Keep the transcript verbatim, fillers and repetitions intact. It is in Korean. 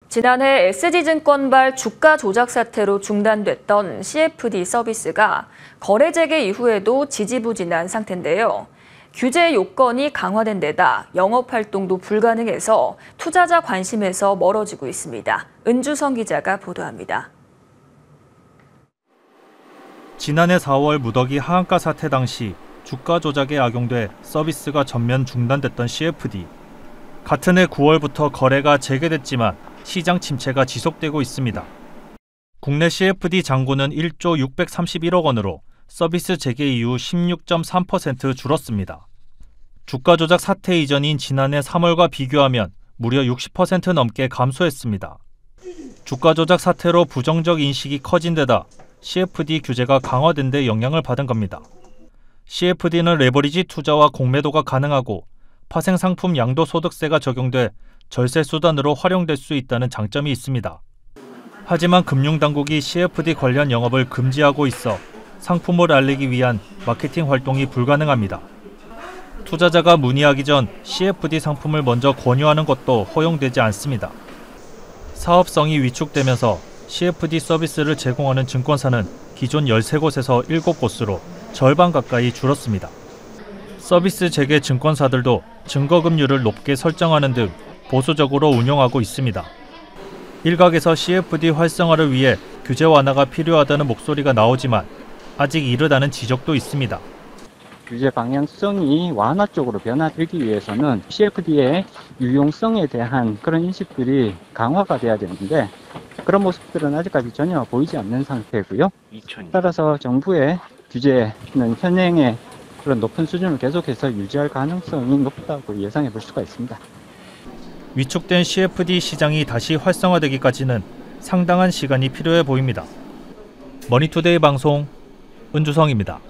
지난해 에스지증권발 주가 조작 사태로 중단됐던 씨에프디 서비스가 거래 재개 이후에도 지지부진한 상태인데요. 규제 요건이 강화된 데다 영업 활동도 불가능해서 투자자 관심에서 멀어지고 있습니다. 은주성 기자가 보도합니다. 지난해 사월 무더기 하한가 사태 당시 주가 조작에 악용돼 서비스가 전면 중단됐던 씨에프디. 같은 해 구월부터 거래가 재개됐지만 시장 침체가 지속되고 있습니다. 국내 씨에프디 잔고는 일조 육백삼십일억 원으로 서비스 재개 이후 십육 점 삼 퍼센트 줄었습니다. 주가 조작 사태 이전인 지난해 삼월과 비교하면 무려 육십 퍼센트 넘게 감소했습니다. 주가 조작 사태로 부정적 인식이 커진 데다 씨에프디 규제가 강화된 데 영향을 받은 겁니다. 씨에프디는 레버리지 투자와 공매도가 가능하고 파생상품 양도소득세가 적용돼 절세 수단으로 활용될 수 있다는 장점이 있습니다. 하지만 금융당국이 씨에프디 관련 영업을 금지하고 있어 상품을 알리기 위한 마케팅 활동이 불가능합니다. 투자자가 문의하기 전 씨에프디 상품을 먼저 권유하는 것도 허용되지 않습니다. 사업성이 위축되면서 씨에프디 서비스를 제공하는 증권사는 기존 열세 곳에서 일곱 곳으로 절반 가까이 줄었습니다. 서비스 재개 증권사들도 증거금률을 높게 설정하는 등 보수적으로 운영하고 있습니다. 일각에서 씨에프디 활성화를 위해 규제 완화가 필요하다는 목소리가 나오지만 아직 이르다는 지적도 있습니다. 규제 방향성이 완화 쪽으로 변화되기 위해서는 씨에프디의 유용성에 대한 그런 인식들이 강화가 돼야 되는데 그런 모습들은 아직까지 전혀 보이지 않는 상태고요. 따라서 정부의 규제는 현행의 그런 높은 수준을 계속해서 유지할 가능성이 높다고 예상해 볼 수가 있습니다. 위축된 씨에프디 시장이 다시 활성화되기까지는 상당한 시간이 필요해 보입니다. 머니투데이 방송 은주성입니다.